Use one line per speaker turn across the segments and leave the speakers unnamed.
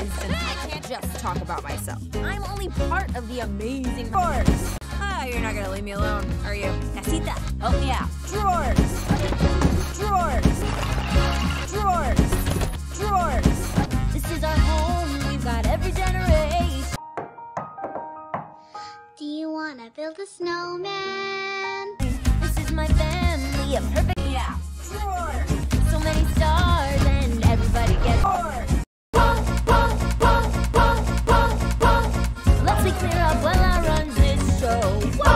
Listen, I can't just talk about myself. I'm only part of the amazing drawers. Ah, you're not gonna leave me alone, are you? Casita, help me out. Drawers. Drawers. Drawers. Drawers. This is our home. We've got every generation.
Do you wanna build a snowman?
This is my family, a perfect drawers. So many stars and everybody gets drawers. Let's be clear up while I run this show.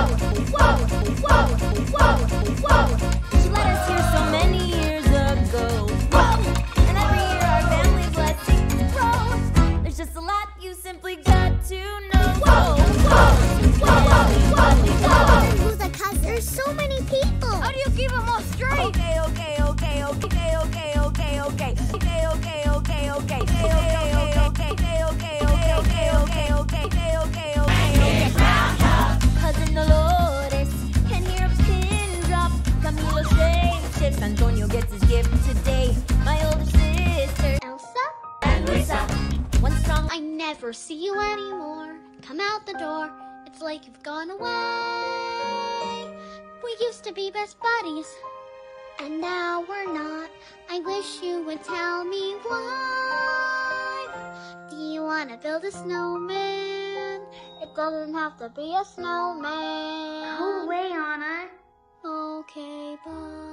She let us here so many years ago. And every year our family blessings grow. There's just a lot you simply got to know.
Who's a cousin? There's so many people.
How do you keep them all straight? Okay. Cousin Dolores can hear a pin drop. Camilo shapes. Antonio gets his gift today. My older sister
Elsa?
and Lisa. One strong.
I never see you anymore. Come out the door. It's like you've gone away. We used to be best buddies, and now we're not. I wish you would tell me why. Do you want to build a snowman? It doesn't have to be a snowman.
Go away, Anna.
Okay, bye.